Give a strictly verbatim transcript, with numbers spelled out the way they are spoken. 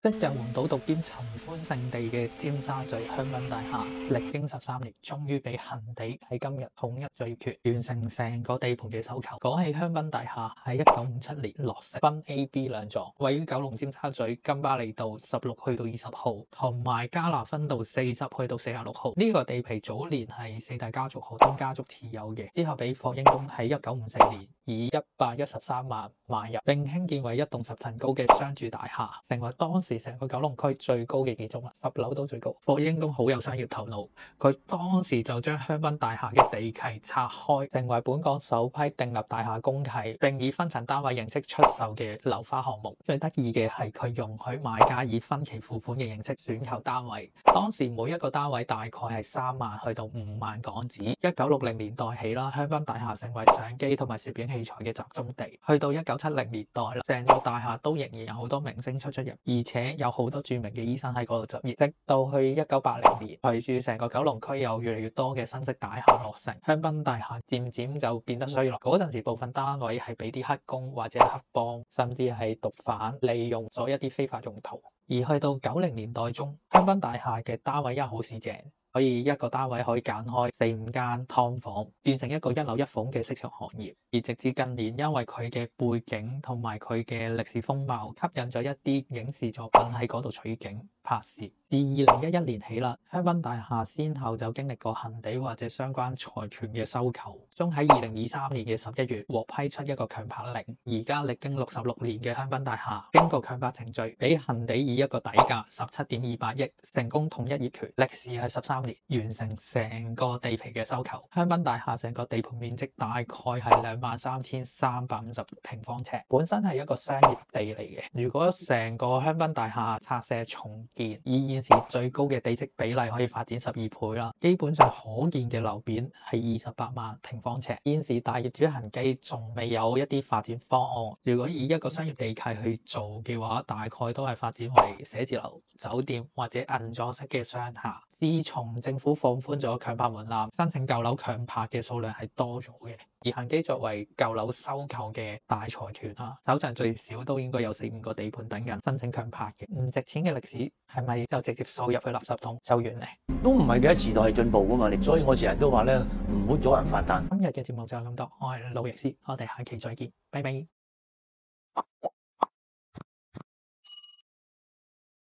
即有黃賭毒兼尋歡勝地嘅尖沙咀香檳大廈，歷經十三年，終於俾恒地喺今日統一咗業權，完成成個地盤嘅收購。講起香檳大廈，喺一九五七年落成，分 A、B 兩座，位於九龍尖沙咀金巴利道十六去到二十號，同埋加拿分道四十去到四十六號。呢、這個地皮早年係四大家族何東家族持有嘅，之後俾霍英東喺一九五四年以一百一十三萬買入，並興建為一棟十層高嘅商住大廈，成為當時成個九龍區最高嘅建築物，十樓都最高。霍英東好有商業頭腦，佢當時就將香檳大廈嘅地契拆開，成為本港首批訂立大廈公契，並以分層單位形式出售嘅樓花項目。最得意嘅係佢容許買家以分期付款嘅形式選購單位，當時每一個單位大概係三萬去到五萬港紙。一九六零年代起啦，香檳大廈成為相機同埋攝影器材嘅集中地。去到一九七零年代啦，成個大廈都仍然有好多明星出出入，而且有好多著名嘅醫生喺嗰度執業。直到去一九八零年，隨住成個九龍區有越嚟越多嘅新式大廈落成，香檳大廈漸漸就變得衰落。嗰陣時部分單位係俾啲黑工或者黑幫，甚至係毒販利用咗一啲非法用途。而去到九零年代中，香檳大廈嘅單位一好市正，所以一個單位可以揀開四五間劏房，變成一個一樓一鳳嘅色情行業。而直至近年，因為佢嘅背景同埋佢嘅歷史風貌，吸引咗一啲影視作品喺嗰度取景拍攝。自二零一一年起啦，香檳大廈先後就經歷過恒地或者相關財團嘅收購，終喺二零二三年嘅十一月獲批出一個強拍令。而家歷經六十六年嘅香檳大廈，經過強拍程序，俾恒地以一個底價十七點二八億成功統一業權，歷時係十三年，完成成個地皮嘅收購。香檳大廈成個地盤面積大概係兩萬三千三百五十平方尺，本身係一個商業地嚟嘅。如果成個香檳大廈拆卸重建，以現時最高嘅地積比例可以發展十二倍啦，基本上可見嘅樓面係二十八萬平方尺。現時大業主恒基仲未有一啲發展方案，如果以一個商業地契去做嘅話，大概都係發展為寫字樓、酒店或者銀座式嘅商廈。自從政府放寬咗強拍門檻，申請舊樓強拍嘅數量係多咗嘅。而恒基作為舊樓收購嘅大財團啦，手上最少都應該有四五個地盤等緊申請強拍嘅。唔值錢嘅歷史係咪就直接掃入去垃圾桶就完咧？ 都唔係嘅，時代係進步噶嘛，所以我成日都話咧，唔好阻人發達。 今日嘅節目就咁多，我係路易斯，我哋下期再見，拜拜。